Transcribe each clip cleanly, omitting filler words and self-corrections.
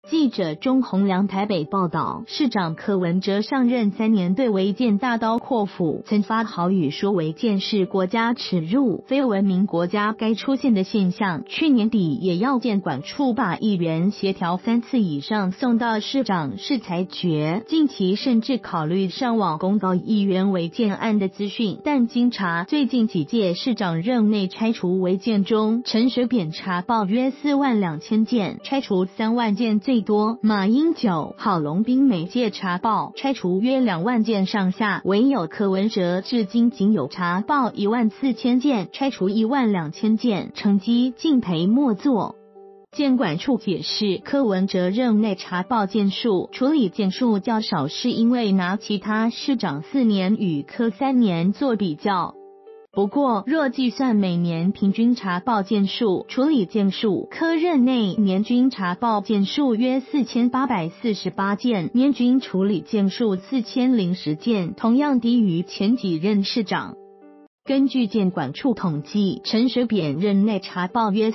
记者钟宏良台北报道，市长柯文哲上任3年，对违建大刀阔斧，曾发豪语说违建是国家耻辱，非文明国家该出现的现象。去年底也要建管处把议员协调3次以上送到市长室裁决，近期甚至考虑上网公告议员违建案的资讯。但经查，最近几届市长任内拆除违建中，陈水扁查报约42000件，拆除3万件最多，马英九、郝龙斌每届查报拆除约2万件上下，唯有柯文哲至今仅有查报14000件，拆除12000件，成绩敬陪末座。建管处解释，柯文哲任内查报件数、处理件数较少，是因为拿其他市长4年与柯3年做比较。不过，若计算每年平均查报件数、处理件数，柯任内年均查报件数约4848件，年均处理件数4010件，同样低于前几任市长。根据建管处统计，陈水扁任内查报约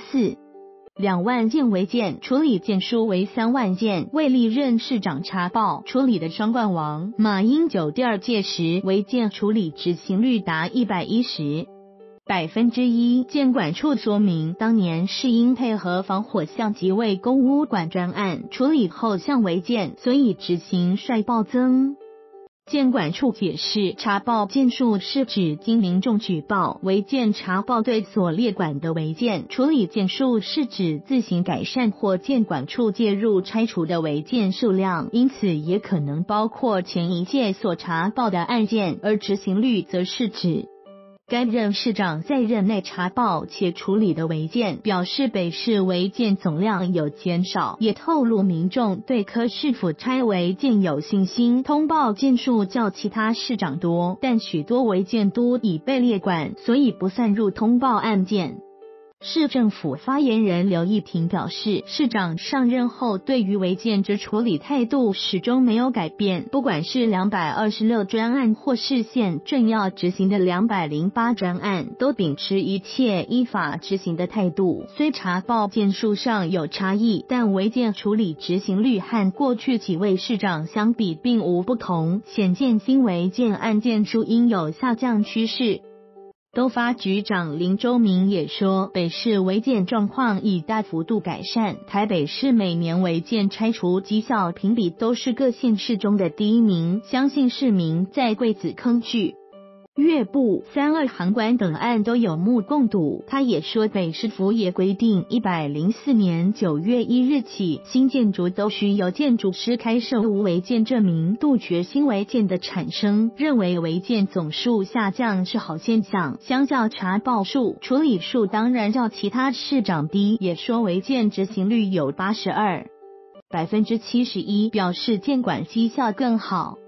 2万件违建，处理件数为3万件，为历任市长查报处理的双冠王马英九第2届时，违建处理执行率达110%。建管处说明，当年是因配合防火巷及为公屋管专案处理后巷违建，所以执行率暴增。建管处解释，查报件数是指经民众举报违建查报对所列管的违建，处理件数是指自行改善或建管处介入拆除的违建数量，因此也可能包括前一届所查报的案件，而执行率则是指该任市长在任内查报且处理的违建，表示北市违建总量有减少，也透露民众对柯市府拆违建有信心。通报件数较其他市长多，但许多违建都已被列管，所以不算入通报案件。市政府发言人刘义庭表示，市长上任后对于违建之处理态度始终没有改变，不管是226专案或是现正要执行的208专案，都秉持一切依法执行的态度。虽查报件数上有差异，但违建处理执行率和过去几位市长相比并无不同，显见新违建案件数应有下降趋势。都发局长林周明也说，北市违建状况已大幅度改善，台北市每年违建拆除绩效评比都是各县市中的第1名，相信市民在桂子坑剧岳部、32航馆等案都有目共睹。他也说，北市府也规定104年9月1日起，新建筑都需由建筑师开设无违建证明，杜绝新违建的产生，认为违建总数下降是好现象。相较查报数、处理数当然较其他市长低，也说违建执行率有82%，71%表示建管绩效更好。